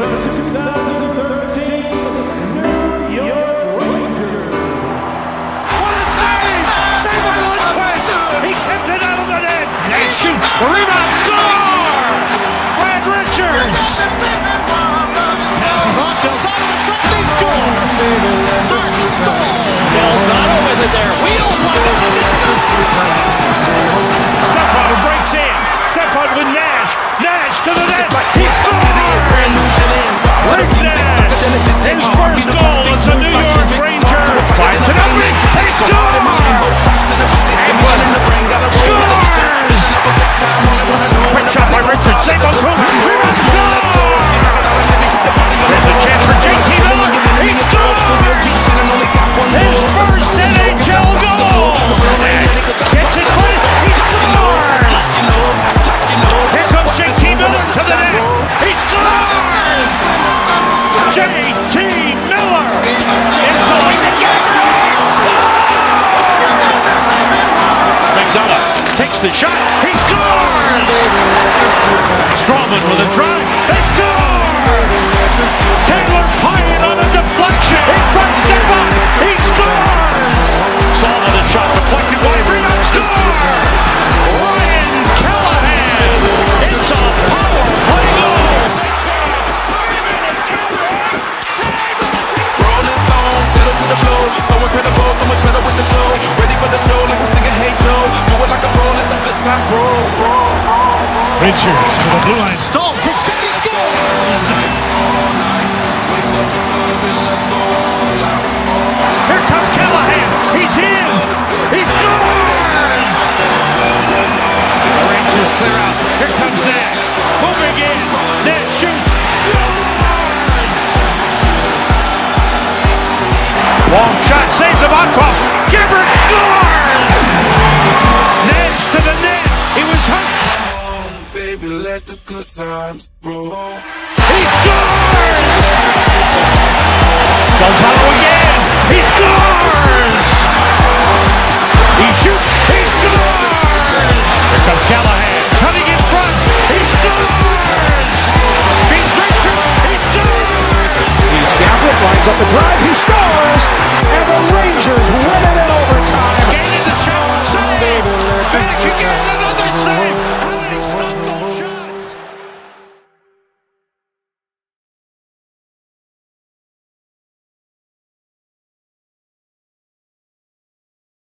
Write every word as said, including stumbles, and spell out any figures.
The rebound, score! Brad Richards! Passes off, Delzato in front, they score! Mark Stahl! Delzato with it there, wheels one minute, it's Stephon breaks in, Stephon with Nash, Nash to the net, he scores! Rick Nash, his first goal as a New York Ranger, finds it open, they score! Quick shot by Richards, save on Coleman, rebound, score! There's a chance for J T Miller, he scores! His first N H L goal! Gets it quick, he scores! Here comes J T Miller to the net, he scores! J T Miller! It's on the McDonough takes the shot, he scores! Strawman with a drive, they score! Taylor Pyatt on a deflection, in front, step up, he scores! Saul with a shot, deflected wide, rebound, score! Ryan Callahan, it's a power play goal! Rolling stone, settle to the flow, so incredible, so much better with the flow, ready for the show, like a singer, hey Joe, do it like a pro, let the good times roll. Richards to the blue line, Stahl, quick shot, he scores! Here comes Callahan, he's in, he scores! The Rangers clear out, here comes Nash, moving in, Nash shoots, scores! Long shot, saved the Markov, Gibbert scores! Nash to the net, he was hurt. Baby, let the good times roll. He scores! Gonzalo